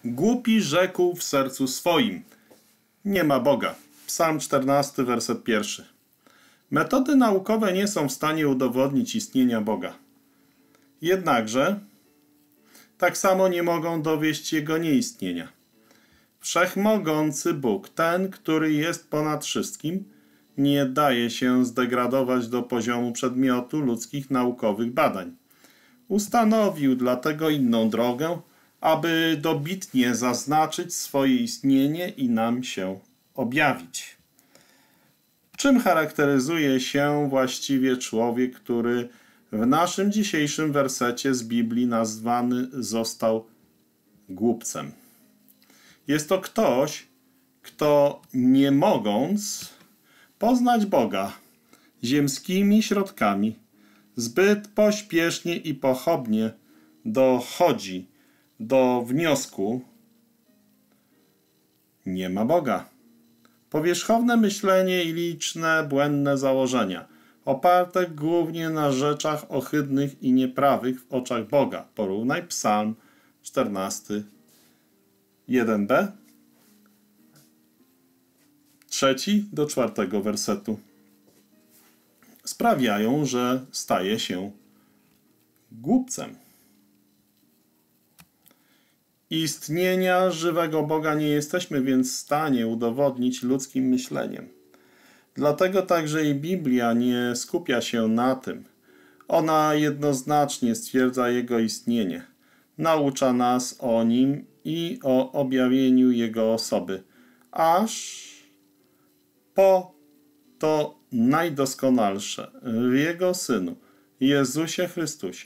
Głupi rzekł w sercu swoim: nie ma Boga. Psalm 14, werset 1. Metody naukowe nie są w stanie udowodnić istnienia Boga. Jednakże tak samo nie mogą dowieść Jego nieistnienia. Wszechmogący Bóg, ten, który jest ponad wszystkim, nie daje się zdegradować do poziomu przedmiotu ludzkich naukowych badań. Ustanowił dlatego inną drogę, aby dobitnie zaznaczyć swoje istnienie i nam się objawić. Czym charakteryzuje się właściwie człowiek, który w naszym dzisiejszym wersecie z Biblii nazwany został głupcem? Jest to ktoś, kto nie mogąc poznać Boga ziemskimi środkami, zbyt pośpiesznie i pochopnie dochodzi do wniosku: nie ma Boga. Powierzchowne myślenie i liczne błędne założenia, oparte głównie na rzeczach ohydnych i nieprawych w oczach Boga. Porównaj Psalm 14, 1b, 3 do 4 wersetu. Sprawiają, że staje się głupcem. Istnienia żywego Boga nie jesteśmy więc w stanie udowodnić ludzkim myśleniem. Dlatego także i Biblia nie skupia się na tym. Ona jednoznacznie stwierdza Jego istnienie. Naucza nas o Nim i o objawieniu Jego osoby, aż po to najdoskonalsze w Jego Synu, Jezusie Chrystusie.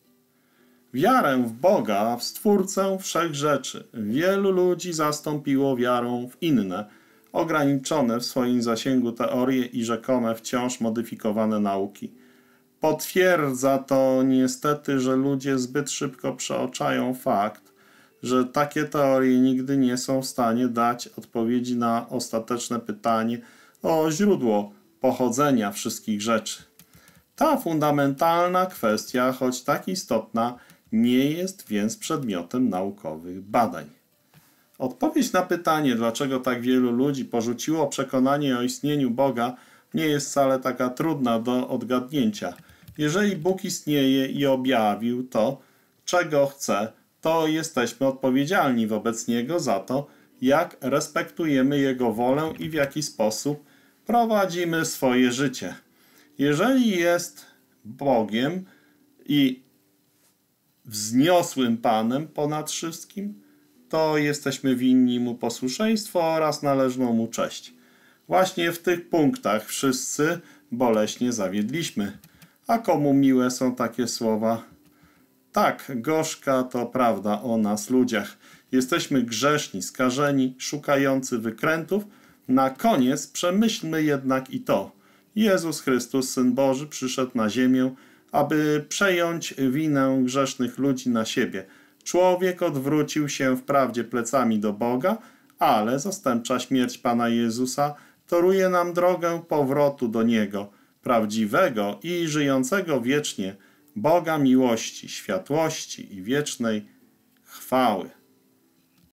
Wiarę w Boga, w Stwórcę wszechrzeczy, wielu ludzi zastąpiło wiarą w inne, ograniczone w swoim zasięgu teorie i rzekome wciąż modyfikowane nauki. Potwierdza to niestety, że ludzie zbyt szybko przeoczają fakt, że takie teorie nigdy nie są w stanie dać odpowiedzi na ostateczne pytanie o źródło pochodzenia wszystkich rzeczy. Ta fundamentalna kwestia, choć tak istotna, nie jest więc przedmiotem naukowych badań. Odpowiedź na pytanie, dlaczego tak wielu ludzi porzuciło przekonanie o istnieniu Boga, nie jest wcale taka trudna do odgadnięcia. Jeżeli Bóg istnieje i objawił to, czego chce, to jesteśmy odpowiedzialni wobec Niego za to, jak respektujemy Jego wolę i w jaki sposób prowadzimy swoje życie. Jeżeli jest Bogiem i wzniosłym Panem ponad wszystkim, to jesteśmy winni Mu posłuszeństwo oraz należną Mu cześć. Właśnie w tych punktach wszyscy boleśnie zawiedliśmy. A komu miłe są takie słowa? Tak, gorzka to prawda o nas ludziach. Jesteśmy grzeszni, skażeni, szukający wykrętów. Na koniec przemyślmy jednak i to. Jezus Chrystus, Syn Boży, przyszedł na ziemię, aby przejąć winę grzesznych ludzi na siebie. Człowiek odwrócił się wprawdzie plecami do Boga, ale zastępcza śmierć Pana Jezusa toruje nam drogę powrotu do Niego, prawdziwego i żyjącego wiecznie Boga miłości, światłości i wiecznej chwały.